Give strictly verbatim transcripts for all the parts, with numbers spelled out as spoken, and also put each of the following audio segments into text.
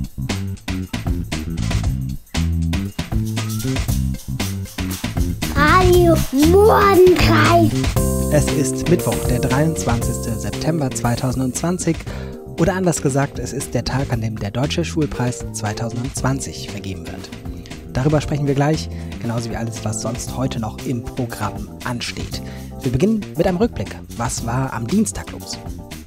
Radio Morgenkreis. Es ist Mittwoch, der dreiundzwanzigster September zweitausendzwanzig. Oder anders gesagt, es ist der Tag, an dem der Deutsche Schulpreis zweitausendzwanzig vergeben wird. Darüber sprechen wir gleich, genauso wie alles, was sonst heute noch im Programm ansteht. Wir beginnen mit einem Rückblick. Was war am Dienstag los?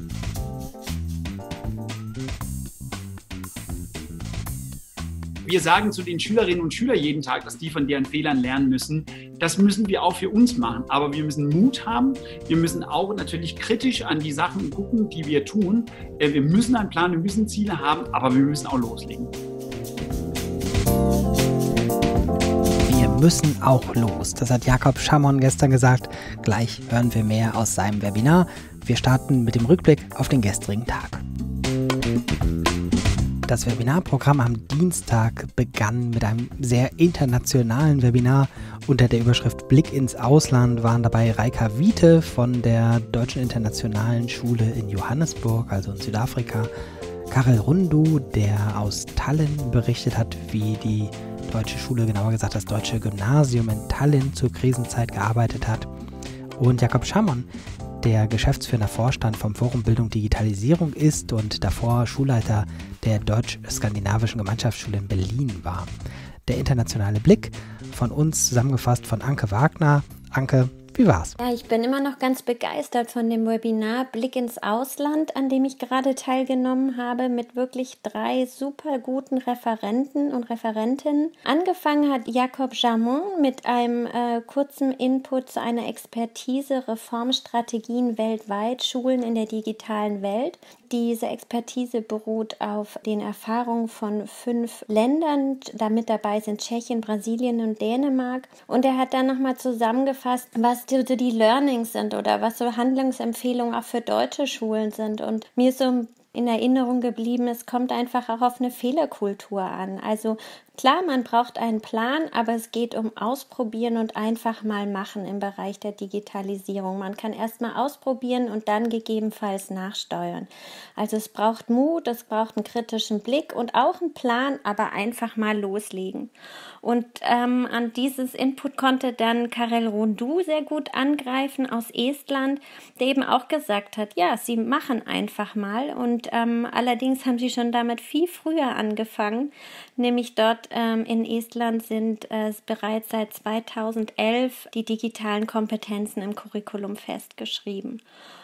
Wir sagen zu den Schülerinnen und Schülern jeden Tag, dass die von deren Fehlern lernen müssen. Das müssen wir auch für uns machen. Aber wir müssen Mut haben. Wir müssen auch natürlich kritisch an die Sachen gucken, die wir tun. Wir müssen einen Plan, wir müssen Ziele haben, aber wir müssen auch loslegen. Wir müssen auch los. Das hat Jakob Schamon gestern gesagt. Gleich hören wir mehr aus seinem Webinar. Wir starten mit dem Rückblick auf den gestrigen Tag. Das Webinarprogramm am Dienstag begann mit einem sehr internationalen Webinar. Unter der Überschrift Blick ins Ausland waren dabei Reika Wiete von der Deutschen Internationalen Schule in Johannesburg, also in Südafrika, Karel Rundu, der aus Tallinn berichtet hat, wie die deutsche Schule, genauer gesagt das Deutsche Gymnasium in Tallinn zur Krisenzeit gearbeitet hat, und Jakob Schamon, der geschäftsführender Vorstand vom Forum Bildung Digitalisierung ist und davor Schulleiter der Deutsch-Skandinavischen Gemeinschaftsschule in Berlin war. Der internationale Blick von uns zusammengefasst von Anke Wagner. Anke, wie war's? Ja, ich bin immer noch ganz begeistert von dem Webinar Blick ins Ausland, an dem ich gerade teilgenommen habe, mit wirklich drei super guten Referenten und Referentinnen. Angefangen hat Jakob Schamon mit einem äh, kurzen Input zu einer Expertise Reformstrategien weltweit, Schulen in der digitalen Welt. Diese Expertise beruht auf den Erfahrungen von fünf Ländern. Damit dabei sind Tschechien, Brasilien und Dänemark. Und er hat dann nochmal zusammengefasst, was so die Learnings sind oder was so Handlungsempfehlungen auch für deutsche Schulen sind. Und mir ist so in Erinnerung geblieben, es kommt einfach auch auf eine Fehlerkultur an. Also klar, man braucht einen Plan, aber es geht um Ausprobieren und einfach mal machen im Bereich der Digitalisierung. Man kann erst mal ausprobieren und dann gegebenenfalls nachsteuern. Also es braucht Mut, es braucht einen kritischen Blick und auch einen Plan, aber einfach mal loslegen. Und ähm, an dieses Input konnte dann Karel Rundu sehr gut angreifen aus Estland, der eben auch gesagt hat, ja, sie machen einfach mal. Und ähm, allerdings haben sie schon damit viel früher angefangen, nämlich dort ähm, in Estland sind äh, bereits seit zweitausendelf die digitalen Kompetenzen im Curriculum festgeschrieben.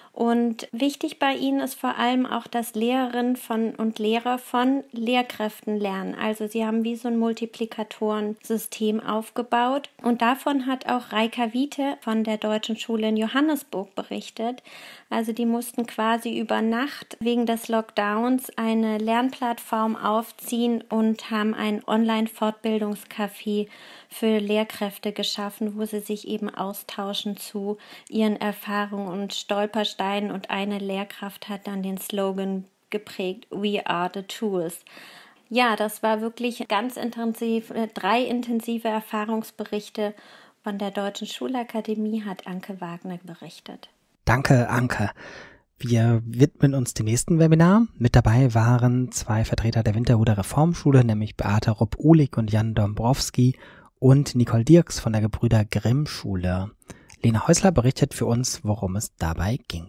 Und wichtig bei ihnen ist vor allem auch, dass Lehrerinnen von und Lehrer von Lehrkräften lernen. Also sie haben wie so ein Multiplikatorensystem aufgebaut. Und davon hat auch Reika Wiete von der Deutschen Schule in Johannesburg berichtet. Also die mussten quasi über Nacht wegen des Lockdowns eine Lernplattform aufziehen und haben ein Online-Fortbildungscafé für Lehrkräfte geschaffen, wo sie sich eben austauschen zu ihren Erfahrungen und Stolpersteinen. Und eine Lehrkraft hat dann den Slogan geprägt, We are the tools. Ja, das war wirklich ganz intensiv, drei intensive Erfahrungsberichte von der Deutschen Schulakademie, hat Anke Wagner berichtet. Danke, Anke. Wir widmen uns dem nächsten Webinar. Mit dabei waren zwei Vertreter der Winterhuder Reformschule, nämlich Beate Rupp-Uhlig und Jan Dombrowski und Nicole Dirks von der Gebrüder Grimm Schule. Lena Häusler berichtet für uns, worum es dabei ging.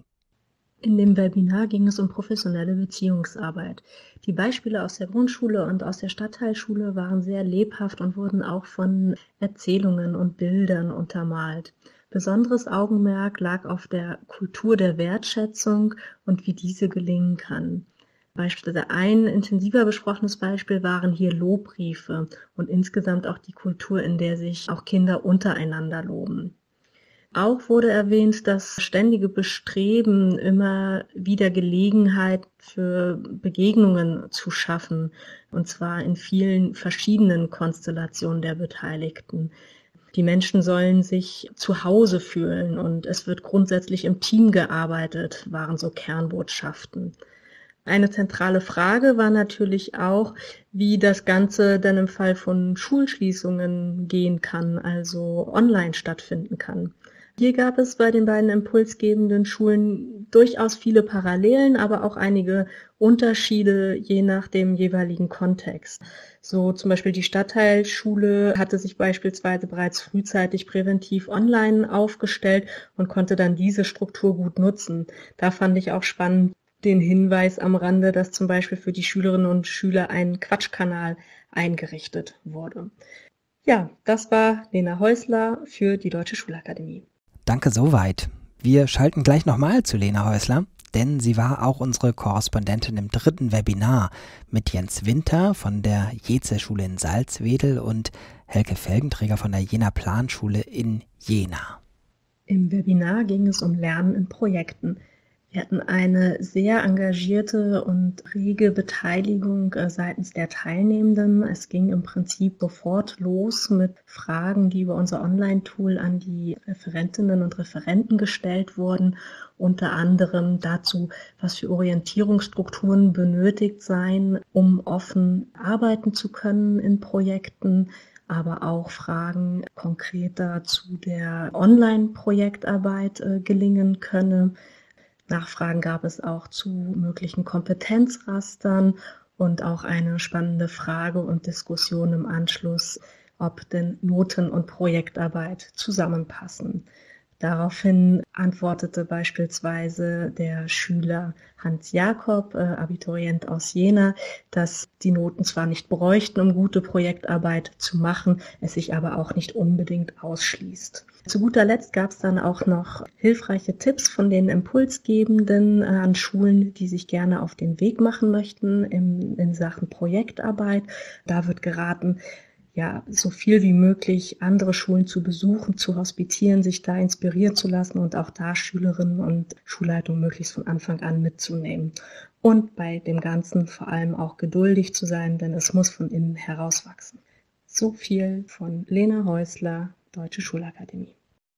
In dem Webinar ging es um professionelle Beziehungsarbeit. Die Beispiele aus der Grundschule und aus der Stadtteilschule waren sehr lebhaft und wurden auch von Erzählungen und Bildern untermalt. Besonderes Augenmerk lag auf der Kultur der Wertschätzung und wie diese gelingen kann. Beispielsweise ein intensiver besprochenes Beispiel waren hier Lobbriefe und insgesamt auch die Kultur, in der sich auch Kinder untereinander loben. Auch wurde erwähnt, das ständige Bestreben, immer wieder Gelegenheit für Begegnungen zu schaffen, und zwar in vielen verschiedenen Konstellationen der Beteiligten. Die Menschen sollen sich zu Hause fühlen und es wird grundsätzlich im Team gearbeitet, waren so Kernbotschaften. Eine zentrale Frage war natürlich auch, wie das Ganze dann im Fall von Schulschließungen gehen kann, also online stattfinden kann. Hier gab es bei den beiden impulsgebenden Schulen durchaus viele Parallelen, aber auch einige Unterschiede je nach dem jeweiligen Kontext. So zum Beispiel die Stadtteilschule hatte sich beispielsweise bereits frühzeitig präventiv online aufgestellt und konnte dann diese Struktur gut nutzen. Da fand ich auch spannend den Hinweis am Rande, dass zum Beispiel für die Schülerinnen und Schüler ein Quatschkanal eingerichtet wurde. Ja, das war Lena Häusler für die Deutsche Schulakademie. Danke soweit. Wir schalten gleich nochmal zu Lena Häusler, denn sie war auch unsere Korrespondentin im dritten Webinar mit Jens Winter von der Jeze-Schule in Salzwedel und Helke Felgenträger von der Jena Planschule in Jena. Im Webinar ging es um Lernen in Projekten. Wir hatten eine sehr engagierte und rege Beteiligung seitens der Teilnehmenden. Es ging im Prinzip sofort los mit Fragen, die über unser Online-Tool an die Referentinnen und Referenten gestellt wurden. Unter anderem dazu, was für Orientierungsstrukturen benötigt seien, um offen arbeiten zu können in Projekten. Aber auch Fragen konkreter zu der Online-Projektarbeit äh, gelingen könne. Nachfragen gab es auch zu möglichen Kompetenzrastern und auch eine spannende Frage und Diskussion im Anschluss, ob denn Noten und Projektarbeit zusammenpassen. Daraufhin antwortete beispielsweise der Schüler Hans Jakob, äh, Abiturient aus Jena, dass die Noten zwar nicht bräuchten, um gute Projektarbeit zu machen, es sich aber auch nicht unbedingt ausschließt. Zu guter Letzt gab es dann auch noch hilfreiche Tipps von den Impulsgebenden äh, an Schulen, die sich gerne auf den Weg machen möchten in, in Sachen Projektarbeit. Da wird geraten, ja, so viel wie möglich andere Schulen zu besuchen, zu hospitieren, sich da inspirieren zu lassen und auch da Schülerinnen und Schulleitung möglichst von Anfang an mitzunehmen. Und bei dem Ganzen vor allem auch geduldig zu sein, denn es muss von innen herauswachsen. So viel von Lena Häusler, Deutsche Schulakademie.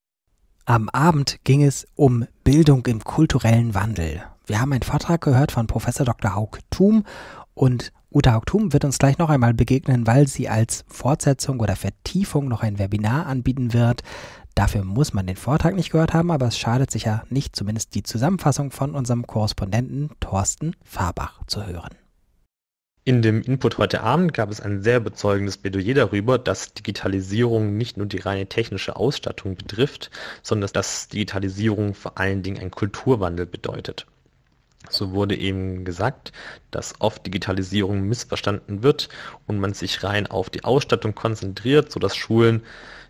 Am Abend ging es um Bildung im kulturellen Wandel. Wir haben einen Vortrag gehört von Professor Doktor Hauk Thum und Uta Hauk Thum wird uns gleich noch einmal begegnen, weil sie als Fortsetzung oder Vertiefung noch ein Webinar anbieten wird. Dafür muss man den Vortrag nicht gehört haben, aber es schadet sicher nicht, zumindest die Zusammenfassung von unserem Korrespondenten Thorsten Fahrbach zu hören. In dem Input heute Abend gab es ein sehr überzeugendes Plädoyer darüber, dass Digitalisierung nicht nur die reine technische Ausstattung betrifft, sondern dass Digitalisierung vor allen Dingen einen Kulturwandel bedeutet. So wurde eben gesagt, dass oft Digitalisierung missverstanden wird und man sich rein auf die Ausstattung konzentriert, sodass Schulen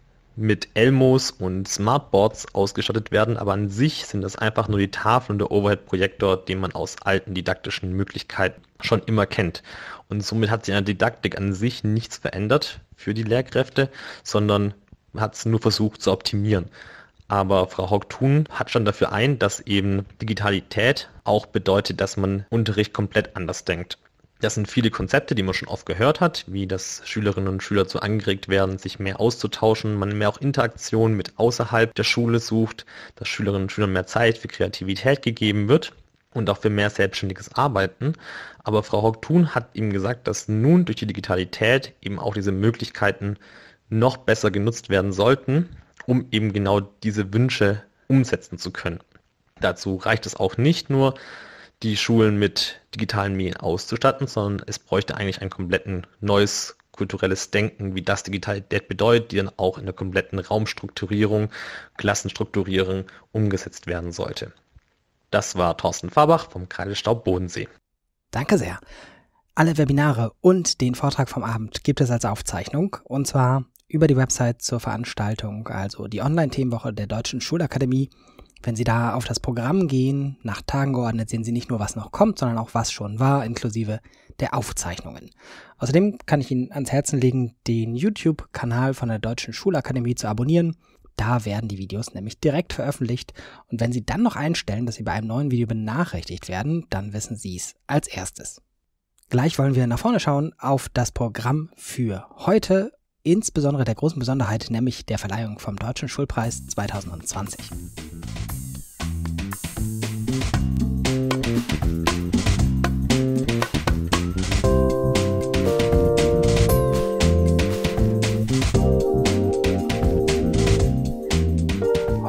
mit Elmos und Smartboards ausgestattet werden, aber an sich sind das einfach nur die Tafeln und der Overhead-Projektor, den man aus alten didaktischen Möglichkeiten schon immer kennt. Und somit hat sich an der Didaktik an sich nichts verändert für die Lehrkräfte, sondern hat es nur versucht zu optimieren. Aber Frau Hauk Thum hat schon dafür ein, dass eben Digitalität auch bedeutet, dass man Unterricht komplett anders denkt. Das sind viele Konzepte, die man schon oft gehört hat, wie dass Schülerinnen und Schüler dazu angeregt werden, sich mehr auszutauschen, man mehr auch Interaktion mit außerhalb der Schule sucht, dass Schülerinnen und Schülern mehr Zeit für Kreativität gegeben wird und auch für mehr selbstständiges Arbeiten. Aber Frau Hauk Thum hat eben gesagt, dass nun durch die Digitalität eben auch diese Möglichkeiten noch besser genutzt werden sollten, um eben genau diese Wünsche umsetzen zu können. Dazu reicht es auch nicht nur, die Schulen mit digitalen Medien auszustatten, sondern es bräuchte eigentlich ein kompletten neues kulturelles Denken, wie das Digitalität bedeutet, die dann auch in der kompletten Raumstrukturierung, Klassenstrukturierung umgesetzt werden sollte. Das war Thorsten Fahrbach vom Kreidestau Bodensee. Danke sehr. Alle Webinare und den Vortrag vom Abend gibt es als Aufzeichnung und zwar über die Website zur Veranstaltung, also die Online-Themenwoche der Deutschen Schulakademie. Wenn Sie da auf das Programm gehen, nach Tagen geordnet, sehen Sie nicht nur, was noch kommt, sondern auch, was schon war, inklusive der Aufzeichnungen. Außerdem kann ich Ihnen ans Herzen legen, den YouTube-Kanal von der Deutschen Schulakademie zu abonnieren. Da werden die Videos nämlich direkt veröffentlicht. Und wenn Sie dann noch einstellen, dass Sie bei einem neuen Video benachrichtigt werden, dann wissen Sie es als erstes. Gleich wollen wir nach vorne schauen auf das Programm für heute, insbesondere der großen Besonderheit, nämlich der Verleihung vom Deutschen Schulpreis zwanzig zwanzig.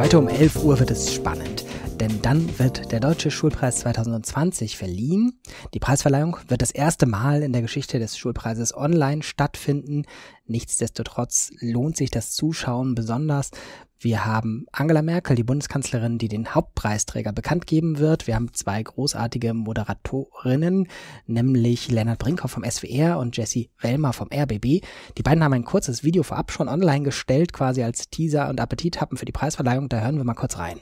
Heute um elf Uhr wird es spannend, denn dann wird der Deutsche Schulpreis zwanzig zwanzig verliehen. Die Preisverleihung wird das erste Mal in der Geschichte des Schulpreises online stattfinden. Nichtsdestotrotz lohnt sich das Zuschauen besonders. Wir haben Angela Merkel, die Bundeskanzlerin, die den Hauptpreisträger bekannt geben wird. Wir haben zwei großartige Moderatorinnen, nämlich Lennart Brinkhoff vom S W R und Jessie Wellmer vom R B B. Die beiden haben ein kurzes Video vorab schon online gestellt, quasi als Teaser und Appetithappen für die Preisverleihung. Da hören wir mal kurz rein.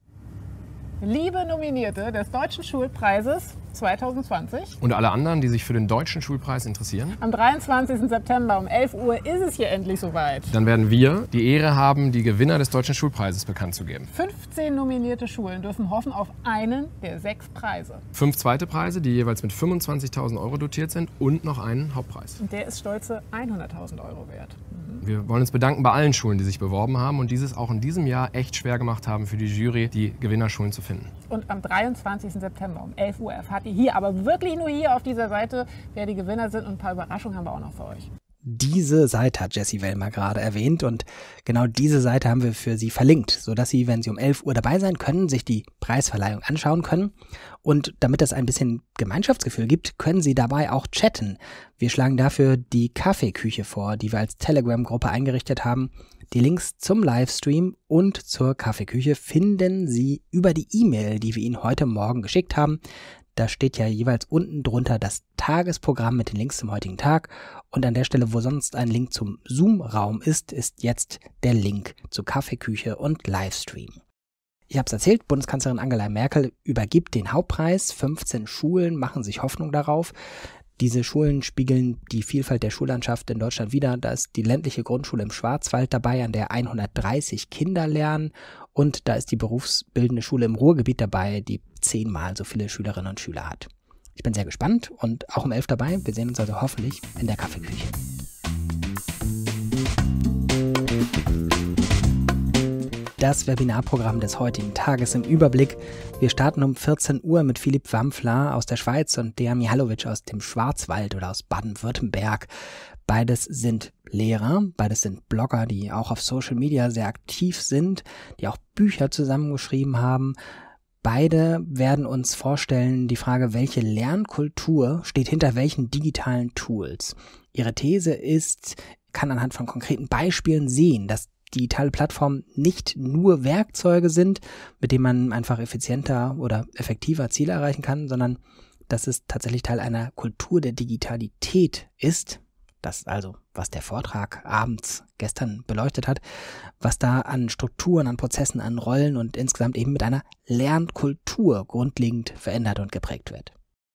Liebe Nominierte des Deutschen Schulpreises zwanzig zwanzig und alle anderen, die sich für den Deutschen Schulpreis interessieren. Am dreiundzwanzigsten September um elf Uhr ist es hier endlich soweit. Dann werden wir die Ehre haben, die Gewinner des Deutschen Schulpreises bekannt zu geben. fünfzehn nominierte Schulen dürfen hoffen auf einen der sechs Preise. Fünf zweite Preise, die jeweils mit fünfundzwanzigtausend Euro dotiert sind und noch einen Hauptpreis. Und der ist stolze hunderttausend Euro wert. Mhm. Wir wollen uns bedanken bei allen Schulen, die sich beworben haben und dieses auch in diesem Jahr echt schwer gemacht haben für die Jury, die Gewinnerschulen zu finden. Und am dreiundzwanzigsten September um elf Uhr erfahrt ihr hier, aber wirklich nur hier auf dieser Seite, wer die Gewinner sind, und ein paar Überraschungen haben wir auch noch für euch. Diese Seite hat Jessie Wellmer gerade erwähnt und genau diese Seite haben wir für Sie verlinkt, sodass Sie, wenn Sie um elf Uhr dabei sein können, sich die Preisverleihung anschauen können. Und damit es ein bisschen Gemeinschaftsgefühl gibt, können Sie dabei auch chatten. Wir schlagen dafür die Kaffeeküche vor, die wir als Telegram-Gruppe eingerichtet haben. Die Links zum Livestream und zur Kaffeeküche finden Sie über die E-Mail, die wir Ihnen heute Morgen geschickt haben. Da steht ja jeweils unten drunter das Tagesprogramm mit den Links zum heutigen Tag. Und an der Stelle, wo sonst ein Link zum Zoom-Raum ist, ist jetzt der Link zur Kaffeeküche und Livestream. Ich habe es erzählt, Bundeskanzlerin Angela Merkel übergibt den Hauptpreis. fünfzehn Schulen machen sich Hoffnung darauf. Diese Schulen spiegeln die Vielfalt der Schullandschaft in Deutschland wider. Da ist die ländliche Grundschule im Schwarzwald dabei, an der hundertdreißig Kinder lernen. Und da ist die berufsbildende Schule im Ruhrgebiet dabei, die zehnmal so viele Schülerinnen und Schüler hat. Ich bin sehr gespannt und auch um elf dabei. Wir sehen uns also hoffentlich in der Kaffeeküche. Das Webinarprogramm des heutigen Tages im Überblick. Wir starten um vierzehn Uhr mit Philipp Wampfler aus der Schweiz und Dea Mihalovic aus dem Schwarzwald oder aus Baden-Württemberg. Beides sind Lehrer, beides sind Blogger, die auch auf Social Media sehr aktiv sind, die auch Bücher zusammengeschrieben haben. Beide werden uns vorstellen die Frage, welche Lernkultur steht hinter welchen digitalen Tools. Ihre These ist, kann anhand von konkreten Beispielen sehen, dass digitale Plattformen nicht nur Werkzeuge sind, mit denen man einfach effizienter oder effektiver Ziele erreichen kann, sondern dass es tatsächlich Teil einer Kultur der Digitalität ist. Das ist also, was der Vortrag abends gestern beleuchtet hat, was da an Strukturen, an Prozessen, an Rollen und insgesamt eben mit einer Lernkultur grundlegend verändert und geprägt wird.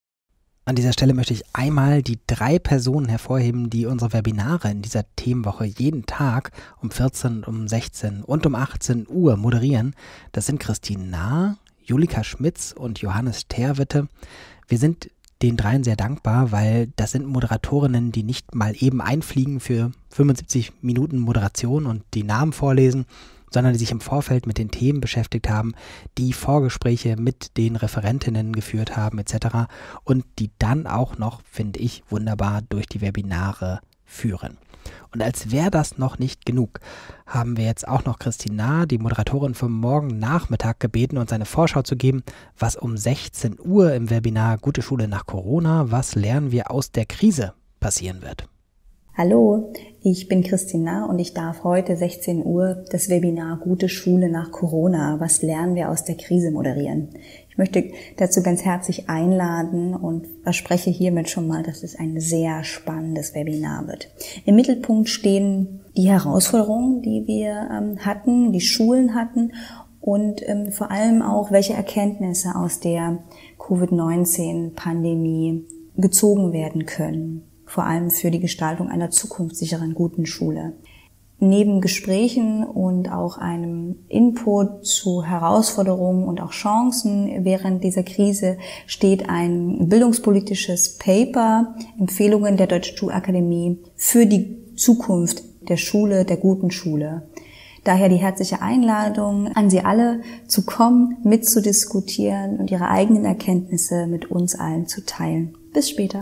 An dieser Stelle möchte ich einmal die drei Personen hervorheben, die unsere Webinare in dieser Themenwoche jeden Tag um vierzehn, um sechzehn und um achtzehn Uhr moderieren. Das sind Christine Nahr, Julika Schmitz und Johannes Terwitte. Wir sind den dreien sehr dankbar, weil das sind Moderatorinnen, die nicht mal eben einfliegen für fünfundsiebzig Minuten Moderation und die Namen vorlesen, sondern die sich im Vorfeld mit den Themen beschäftigt haben, die Vorgespräche mit den Referentinnen geführt haben et cetera und die dann auch noch, finde ich, wunderbar durch die Webinare führen. Und als wäre das noch nicht genug, haben wir jetzt auch noch Christine Nahr, die Moderatorin für morgen Nachmittag, gebeten, uns eine Vorschau zu geben, was um sechzehn Uhr im Webinar Gute Schule nach Corona, was lernen wir aus der Krise passieren wird. Hallo, ich bin Christine Nahr und ich darf heute sechzehn Uhr das Webinar Gute Schule nach Corona, was lernen wir aus der Krise moderieren. Ich möchte dazu ganz herzlich einladen und verspreche hiermit schon mal, dass es ein sehr spannendes Webinar wird. Im Mittelpunkt stehen die Herausforderungen, die wir ähm, hatten, die Schulen hatten und ähm, vor allem auch, welche Erkenntnisse aus der Covid neunzehn Pandemie gezogen werden können. Vor allem für die Gestaltung einer zukunftssicheren guten Schule. Neben Gesprächen und auch einem Input zu Herausforderungen und auch Chancen während dieser Krise steht ein bildungspolitisches Paper, Empfehlungen der Deutschen Schulakademie für die Zukunft der Schule, der guten Schule. Daher die herzliche Einladung an Sie alle zu kommen, mitzudiskutieren und Ihre eigenen Erkenntnisse mit uns allen zu teilen. Bis später.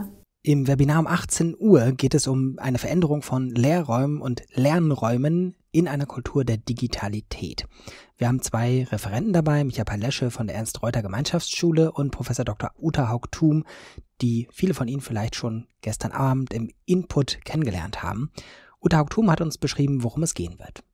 Im Webinar um achtzehn Uhr geht es um eine Veränderung von Lehrräumen und Lernräumen in einer Kultur der Digitalität. Wir haben zwei Referenten dabei, Micha Palesche von der Ernst-Reuter-Gemeinschaftsschule und Professor Doktor Uta Haug-Thum, die viele von Ihnen vielleicht schon gestern Abend im Input kennengelernt haben. Uta Haug-Thum hat uns beschrieben, worum es gehen wird.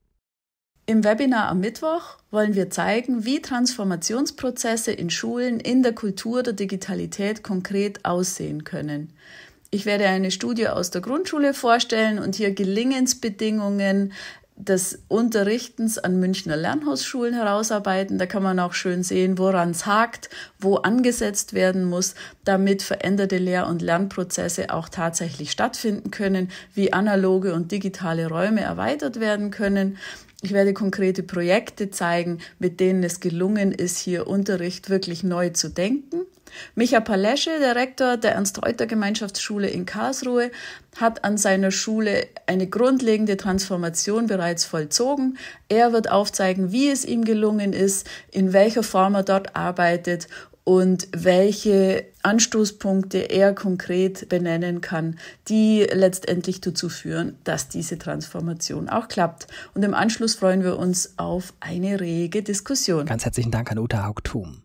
Im Webinar am Mittwoch wollen wir zeigen, wie Transformationsprozesse in Schulen in der Kultur der Digitalität konkret aussehen können. Ich werde eine Studie aus der Grundschule vorstellen und hier Gelingensbedingungen des Unterrichtens an Münchner Lernhausschulen herausarbeiten. Da kann man auch schön sehen, woran es hakt, wo angesetzt werden muss, damit veränderte Lehr- und Lernprozesse auch tatsächlich stattfinden können, wie analoge und digitale Räume erweitert werden können. Ich werde konkrete Projekte zeigen, mit denen es gelungen ist, hier Unterricht wirklich neu zu denken. Micha Palesche, der Rektor der Ernst-Reuter-Gemeinschaftsschule in Karlsruhe, hat an seiner Schule eine grundlegende Transformation bereits vollzogen. Er wird aufzeigen, wie es ihm gelungen ist, in welcher Form er dort arbeitet und welche Anstoßpunkte er konkret benennen kann, die letztendlich dazu führen, dass diese Transformation auch klappt. Und im Anschluss freuen wir uns auf eine rege Diskussion. Ganz herzlichen Dank an Uta Haug-Thum.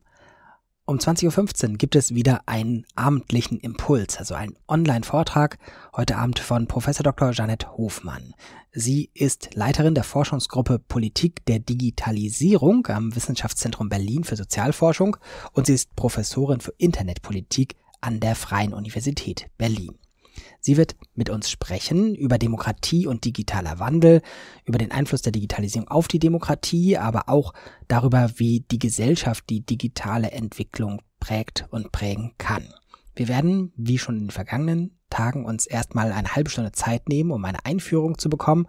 Um zwanzig Uhr fünfzehn gibt es wieder einen abendlichen Impuls, also einen Online-Vortrag, heute Abend von Professor Doktor Jeanette Hofmann. Sie ist Leiterin der Forschungsgruppe Politik der Digitalisierung am Wissenschaftszentrum Berlin für Sozialforschung und sie ist Professorin für Internetpolitik an der Freien Universität Berlin. Sie wird mit uns sprechen über Demokratie und digitaler Wandel, über den Einfluss der Digitalisierung auf die Demokratie, aber auch darüber, wie die Gesellschaft die digitale Entwicklung prägt und prägen kann. Wir werden, wie schon in den vergangenen Tagen, uns erstmal eine halbe Stunde Zeit nehmen, um eine Einführung zu bekommen,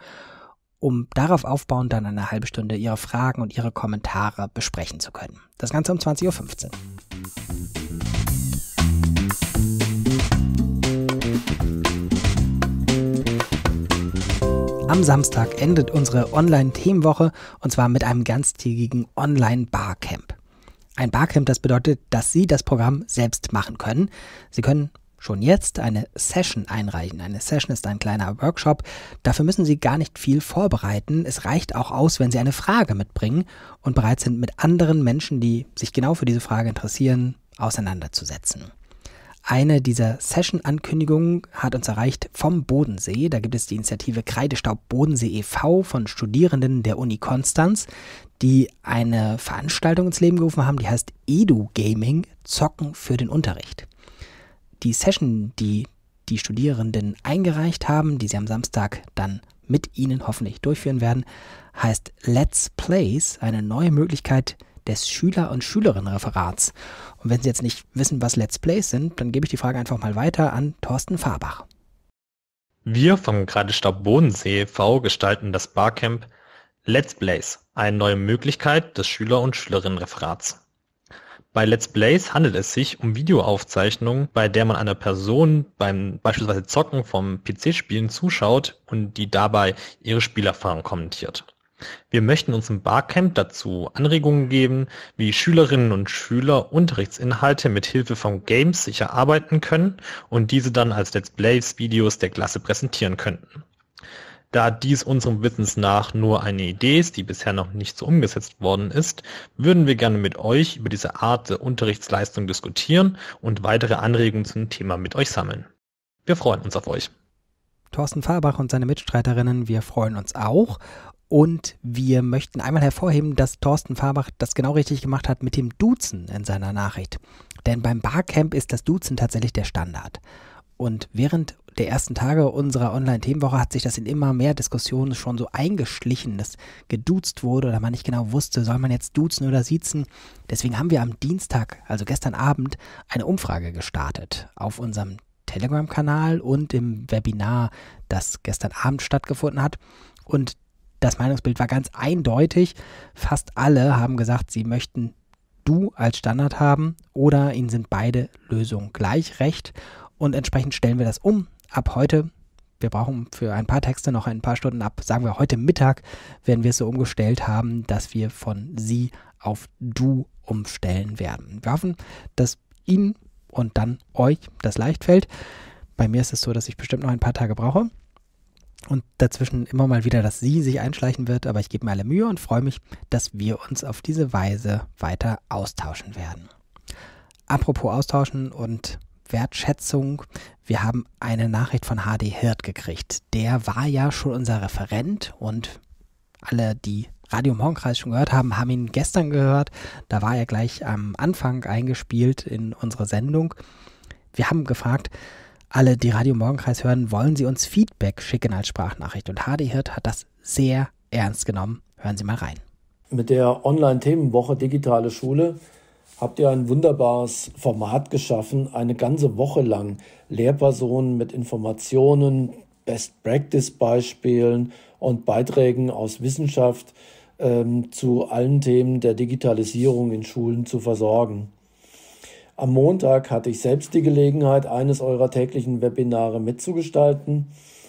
um darauf aufbauend dann eine halbe Stunde Ihre Fragen und Ihre Kommentare besprechen zu können. Das Ganze um zwanzig Uhr fünfzehn. Am Samstag endet unsere Online-Themenwoche und zwar mit einem ganztägigen Online-Barcamp. Ein Barcamp, das bedeutet, dass Sie das Programm selbst machen können. Sie können schon jetzt eine Session einreichen. Eine Session ist ein kleiner Workshop. Dafür müssen Sie gar nicht viel vorbereiten. Es reicht auch aus, wenn Sie eine Frage mitbringen und bereit sind, mit anderen Menschen, die sich genau für diese Frage interessieren, auseinanderzusetzen. Eine dieser Session-Ankündigungen hat uns erreicht vom Bodensee. Da gibt es die Initiative Kreidestaub Bodensee e V von Studierenden der Uni Konstanz, die eine Veranstaltung ins Leben gerufen haben, die heißt Edu-Gaming, Zocken für den Unterricht. Die Session, die die Studierenden eingereicht haben, die sie am Samstag dann mit Ihnen hoffentlich durchführen werden, heißt Let's Plays, eine neue Möglichkeit des Schüler- und Schülerinnenreferats. Und wenn Sie jetzt nicht wissen, was Let's Plays sind, dann gebe ich die Frage einfach mal weiter an Thorsten Fahrbach. Wir vom Kreidestaub Bodensee e V gestalten das Barcamp Let's Plays, eine neue Möglichkeit des Schüler- und Schülerinnenreferats. Bei Let's Plays handelt es sich um Videoaufzeichnungen, bei der man einer Person beim beispielsweise Zocken vom P C-Spielen zuschaut und die dabei ihre Spielerfahrung kommentiert. Wir möchten uns im Barcamp dazu Anregungen geben, wie Schülerinnen und Schüler Unterrichtsinhalte mit Hilfe von Games sich erarbeiten können und diese dann als Let's Plays Videos der Klasse präsentieren könnten. Da dies unserem Wissens nach nur eine Idee ist, die bisher noch nicht so umgesetzt worden ist, würden wir gerne mit euch über diese Art der Unterrichtsleistung diskutieren und weitere Anregungen zum Thema mit euch sammeln. Wir freuen uns auf euch. Thorsten Fahrbach und seine Mitstreiterinnen, wir freuen uns auch. Und wir möchten einmal hervorheben, dass Thorsten Fahrbach das genau richtig gemacht hat mit dem Duzen in seiner Nachricht. Denn beim Barcamp ist das Duzen tatsächlich der Standard. Und während der ersten Tage unserer Online-Themenwoche hat sich das in immer mehr Diskussionen schon so eingeschlichen, dass geduzt wurde oder man nicht genau wusste, soll man jetzt duzen oder siezen. Deswegen haben wir am Dienstag, also gestern Abend, eine Umfrage gestartet auf unserem Telegram-Kanal und im Webinar, das gestern Abend stattgefunden hat. Und das Meinungsbild war ganz eindeutig. Fast alle haben gesagt, sie möchten Du als Standard haben oder ihnen sind beide Lösungen gleich recht. Und entsprechend stellen wir das um. Ab heute, wir brauchen für ein paar Texte noch ein paar Stunden ab, sagen wir heute Mittag, werden wir es so umgestellt haben, dass wir von Sie auf Du umstellen werden. Wir hoffen, dass Ihnen und dann euch das leicht fällt. Bei mir ist es so, dass ich bestimmt noch ein paar Tage brauche und dazwischen immer mal wieder das Sie sich einschleichen wird, aber ich gebe mir alle Mühe und freue mich, dass wir uns auf diese Weise weiter austauschen werden. Apropos austauschen und Wertschätzung, wir haben eine Nachricht von H D Hirt gekriegt. Der war ja schon unser Referent und alle, die Radio Morgenkreis schon gehört haben, haben ihn gestern gehört. Da war er gleich am Anfang eingespielt in unsere Sendung. Wir haben gefragt, alle, die Radio Morgenkreis hören, wollen Sie uns Feedback schicken als Sprachnachricht? Und H D Hirt hat das sehr ernst genommen. Hören Sie mal rein. Mit der Online-Themenwoche Digitale Schule habt ihr ein wunderbares Format geschaffen, eine ganze Woche lang Lehrpersonen mit Informationen, Best-Practice-Beispielen und Beiträgen aus Wissenschaft ähm, zu allen Themen der Digitalisierung in Schulen zu versorgen. Am Montag hatte ich selbst die Gelegenheit, eines eurer täglichen Webinare mitzugestalten.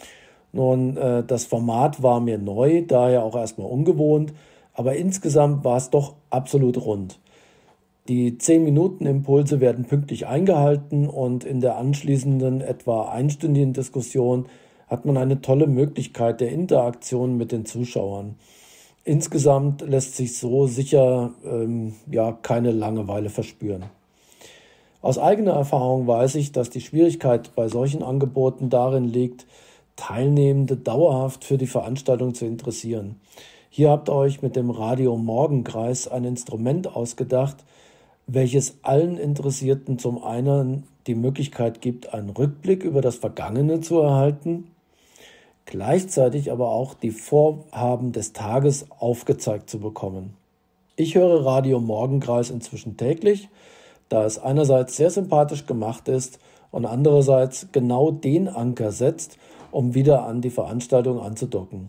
Nun, äh, das Format war mir neu, daher auch erstmal ungewohnt, aber insgesamt war es doch absolut rund. Die zehn Minuten Impulse werden pünktlich eingehalten und in der anschließenden etwa einstündigen Diskussion hat man eine tolle Möglichkeit der Interaktion mit den Zuschauern. Insgesamt lässt sich so sicher ähm, ja, keine Langeweile verspüren. Aus eigener Erfahrung weiß ich, dass die Schwierigkeit bei solchen Angeboten darin liegt, Teilnehmende dauerhaft für die Veranstaltung zu interessieren. Hier habt ihr euch mit dem Radio Morgenkreis ein Instrument ausgedacht, welches allen Interessierten zum einen die Möglichkeit gibt, einen Rückblick über das Vergangene zu erhalten, gleichzeitig aber auch die Vorhaben des Tages aufgezeigt zu bekommen. Ich höre Radio Morgenkreis inzwischen täglich, da es einerseits sehr sympathisch gemacht ist und andererseits genau den Anker setzt, um wieder an die Veranstaltung anzudocken.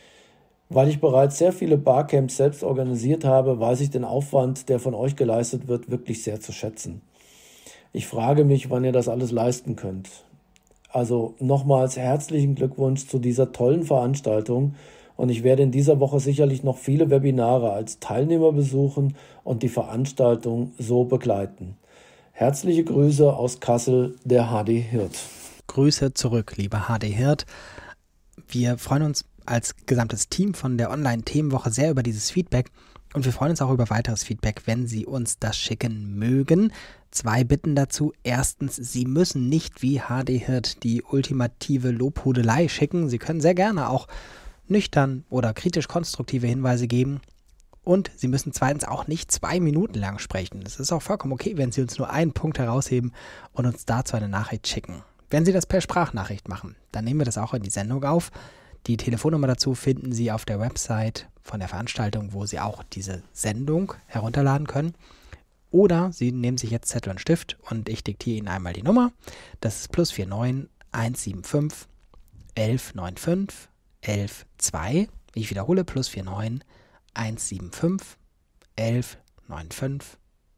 Weil ich bereits sehr viele Barcamps selbst organisiert habe, weiß ich den Aufwand, der von euch geleistet wird, wirklich sehr zu schätzen. Ich frage mich, wann ihr das alles leisten könnt. Also nochmals herzlichen Glückwunsch zu dieser tollen Veranstaltung und ich werde in dieser Woche sicherlich noch viele Webinare als Teilnehmer besuchen und die Veranstaltung so begleiten. Herzliche Grüße aus Kassel, der H D Hirt. Grüße zurück, lieber H D Hirt. Wir freuen uns als gesamtes Team von der Online-Themenwoche sehr über dieses Feedback und wir freuen uns auch über weiteres Feedback, wenn Sie uns das schicken mögen. Zwei Bitten dazu. Erstens, Sie müssen nicht wie H D Hirt die ultimative Lobhudelei schicken. Sie können sehr gerne auch nüchtern oder kritisch-konstruktive Hinweise geben. Und Sie müssen zweitens auch nicht zwei Minuten lang sprechen. Es ist auch vollkommen okay, wenn Sie uns nur einen Punkt herausheben und uns dazu eine Nachricht schicken. Wenn Sie das per Sprachnachricht machen, dann nehmen wir das auch in die Sendung auf. Die Telefonnummer dazu finden Sie auf der Website von der Veranstaltung, wo Sie auch diese Sendung herunterladen können. Oder Sie nehmen sich jetzt Zettel und Stift und ich diktiere Ihnen einmal die Nummer. Das ist plus neun eins sieben fünf elf neun fünf elf zwei. Ich wiederhole, plus neun eins sieben fünf elf neun fünf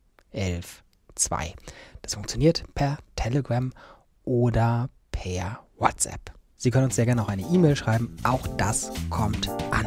elf zwei. Das funktioniert per Telegram oder per WhatsApp. Sie können uns sehr gerne auch eine E-Mail schreiben. Auch das kommt an.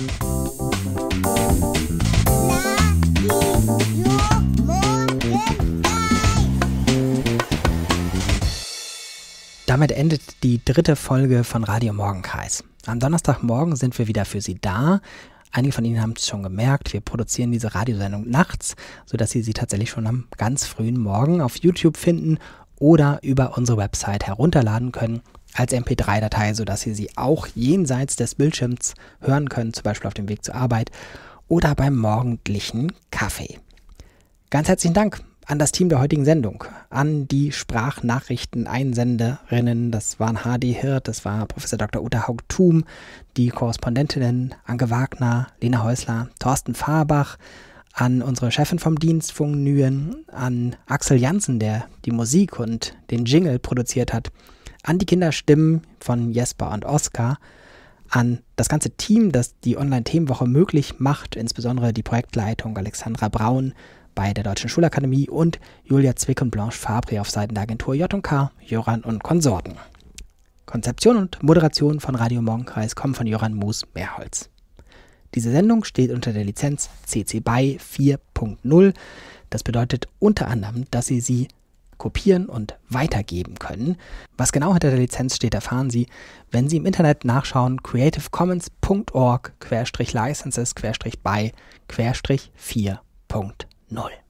Damit endet die dritte Folge von Radio Morgenkreis. Am Donnerstagmorgen sind wir wieder für Sie da. Einige von Ihnen haben es schon gemerkt, wir produzieren diese Radiosendung nachts, sodass Sie sie tatsächlich schon am ganz frühen Morgen auf YouTube finden oder über unsere Website herunterladen können als M P drei Datei, sodass Sie sie auch jenseits des Bildschirms hören können, zum Beispiel auf dem Weg zur Arbeit oder beim morgendlichen Kaffee. Ganz herzlichen Dank an das Team der heutigen Sendung, an die Sprachnachrichten-Einsenderinnen, das waren H D Hirt, das war Professor Doktor Uta Haug-Thum, die Korrespondentinnen Anke Wagner, Lena Häusler, Thorsten Fahrbach, an unsere Chefin vom Dienst Fung Nguyen, an Axel Jansen, der die Musik und den Jingle produziert hat, an die Kinderstimmen von Jesper und Oskar, an das ganze Team, das die Online-Themenwoche möglich macht, insbesondere die Projektleitung Alexandra Braun bei der Deutschen Schulakademie und Julia Zwick und Blanche Fabri auf Seiten der Agentur J und K, Jöran und Konsorten. Konzeption und Moderation von Radio Morgenkreis kommen von Jöran Moos-Mehrholz. Diese Sendung steht unter der Lizenz C C B Y vier Punkt null. Das bedeutet unter anderem, dass Sie sie kopieren und weitergeben können. Was genau hinter der Lizenz steht, erfahren Sie, wenn Sie im Internet nachschauen, creativecommons punkt org slash licenses slash by slash vier punkt null.